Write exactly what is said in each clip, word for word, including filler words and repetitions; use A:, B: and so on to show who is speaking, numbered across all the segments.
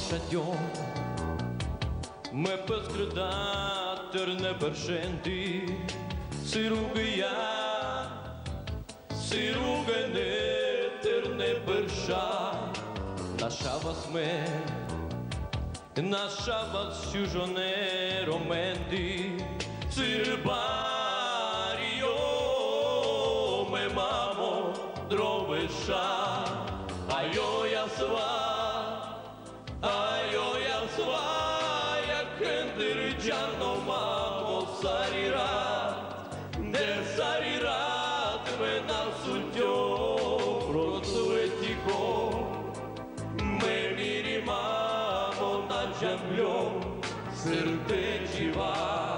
A: шатьом. Ме пескредатер не першенти, сиругия, сиругенетер не перша. Наша вас ме, наша вас сюжоне роменти, сирбарио, ме мамо дровеша, айо я сва. Ajo ja svaja kendiriđano mamo sarirat, ne sarirat me na sudjo procvetiko, me miri mamo na džemljom, srdečiva,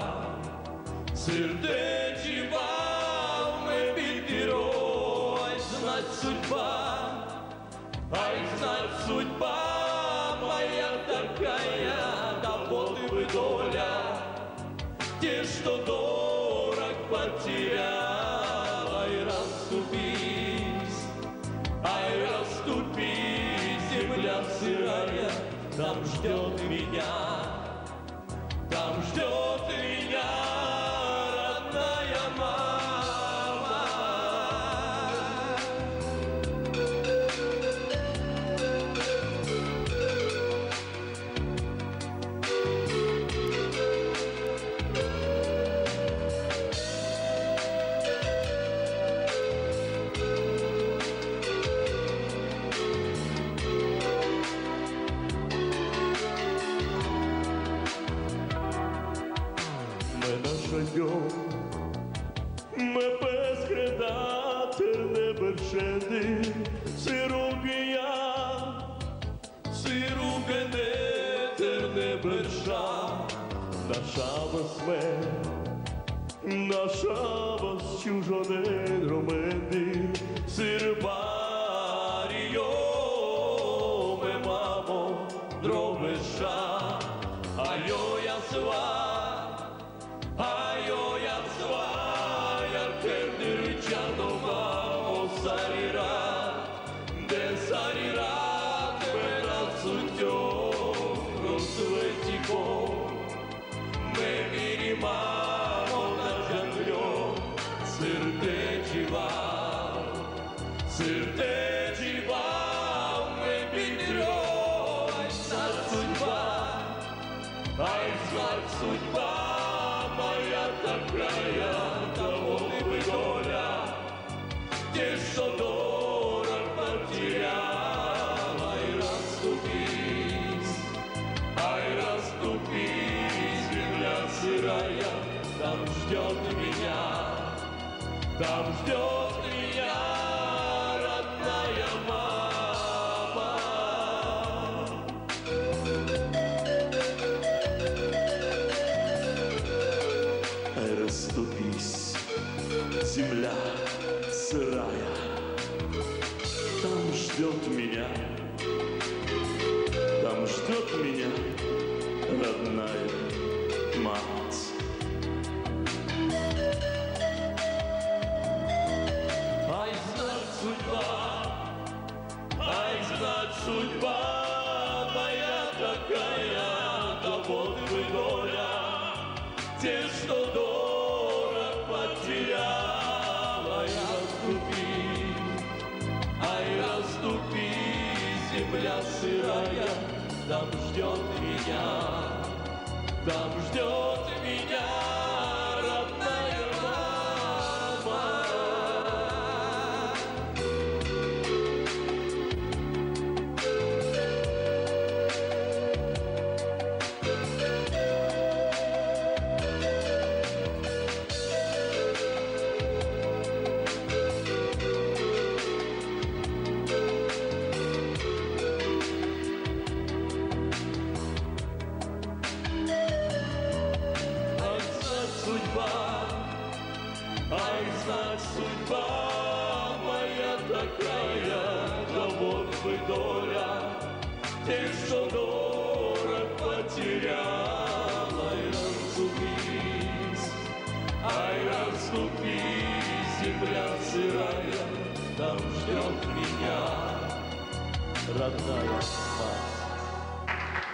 A: srdečiva me bitiro, aj znać sudba, aj znać sudba. Моя такая, да вот и вы доля, те, что дорог потерял, ай, расступись, ай, расступись, земля сырая, там ждет меня, там ждет меня родная мама. Ме пескредатер не першенти, сиругия, сиругенетер не перша. Наша вас ме, наша вас чужоне роменти, сирбарио, ме мамо дровеша, айо я сва. Ajo ja svaja kendiriđano mamo sarirat, de sarirat me na sudjo prosvetiko, me miri mamo na džemljom, srdečiva, srdečiva me bitiro, aj znać sudba, aj znać sudba. Моя такая, да вот и вы доля, те, что дорог потерял, ай, расступись, ай, расступись, земля сырая, там ждет меня, там ждет меня родная мама. Расступись, земля сырая, там ждет меня, там ждет меня родная мать. Ай, знать судьба, ай, знать судьба моя такая, да вот вы доля, те, что дорог потерял, ай, расступись, ай, расступись, земля сырая, там ждет меня, там ждет меня родная мама. Ай, знать судьба моя такая, да вот вы доля, те, что дорог потерял, ай, расступись, ай, расступись, земля сырая, там ждет меня родная мать.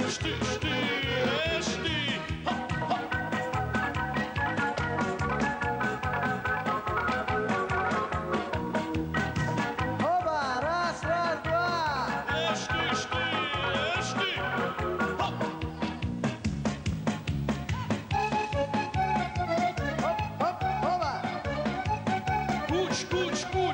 A: Эш ты, эш ты, эш ты.
B: Оба, раз, раз, два.
A: Эш ты, эш ты, эш ты.
B: Оп, оп, оба.
A: Куч, куч, куч.